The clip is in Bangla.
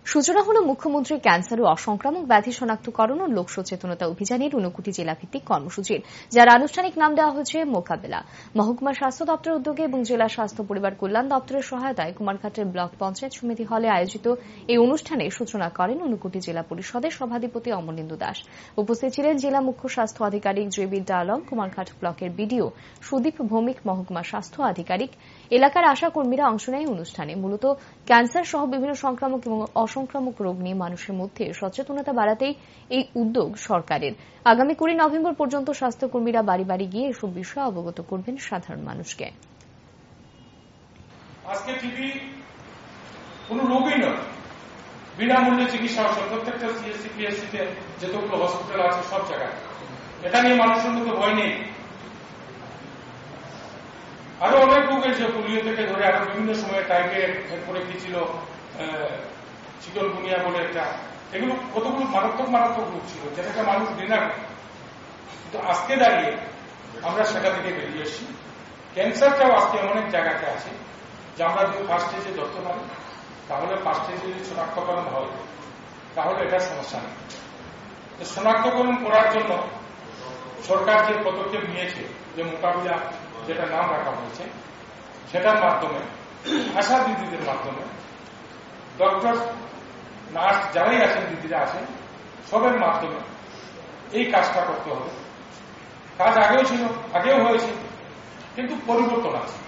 সূচনা হলো মুখ্যমন্ত্রীর ক্যান্সার ও অসংক্রামক ব্যাধি শনাক্তকরণ ও লোক সচেতনতা অভিযানের 59টি জেলাভিত্তিক কর্মসূচির, যার আনুষ্ঠানিক নাম দেওয়া হয়েছে মোকাবেলা। মহকুমা স্বাস্থ্য দপ্তরের উদ্যোগে এবং জেলা স্বাস্থ্য পরিবার কল্যাণ দপ্তরের সহায়তায় কুমারঘাটের ব্লক পঞ্চায়েত সমিতি হলে আয়োজিত এই অনুষ্ঠানে সূচনা করেন 59টি জেলা পরিষদের সভাধিপতি অমলেন্দু দাস। উপস্থিত ছিলেন জেলা মুখ্য স্বাস্থ্য আধিকারিক জেবি ডালং, কুমারঘাট ব্লকের বিডিও সুদীপ ভৌমিক, মহকুমা স্বাস্থ্য আধিকারিক। এলাকার আশা কর্মীরা অংশ নেয় অনুষ্ঠানে। মূলত ক্যান্সার সহ বিভিন্ন সংক্রামক এবং অসংক্রামক রোগ নিয়ে মানুষের মধ্যে সচেতনতা বাড়াতেই এই উদ্যোগ সরকারের। আগামী 20 নভেম্বর পর্যন্ত স্বাস্থ্যকর্মীরা বাড়ি বাড়ি গিয়ে এসব বিষয়ে অবগত করবেন সাধারণ মানুষকে। আজকে টিবি কোন রোগই নয়, বিনামূল্যে চিকিৎসা হচ্ছে প্রত্যেকটা সিএসসি পিএসসিতে, যতগুলো হসপিটাল আছে সব জায়গায়। এটা নিয়ে মানুষের মধ্যে ভয় নেই। আরো অনেক রোগ এসে পোলিও থেকে ধরে আরো বিভিন্ন সময় টাইফয়েড, এরপরে কি ছিল চিকনগুনিয়া বলে একটা, এগুলো কতগুলো মারাত্মক মারাত্মক রোগ ছিল যেটাকে মানুষ ঘৃণা করে। কিন্তু আজকে দাঁড়িয়ে আমরা সেটা থেকে বেরিয়ে এসেছি। ক্যান্সারটাও আজকে এমন এক জায়গাতে আছে যে আমরা যদি ফার্স্ট স্টেজে ধরতে পারি, তাহলে ফার্স্ট স্টেজে যদি শনাক্তকরণ হয় তাহলে এটা সমস্যা নেই। শনাক্তকরণ করার জন্য সরকার যে পদক্ষেপ নিয়েছে, যে মোকাবিলা যেটা নাম রাখা হয়েছে, সেটার মাধ্যমে আশা দিদিদের মাধ্যমে ডক্টর, নার্স যারাই আছেন, দিদিরা আছেন, সবের মাধ্যমে এই কাজটা করতে হবে। কাজ আগেও ছিল, আগেও হয়েছে, কিন্তু পরিবর্তন আছে।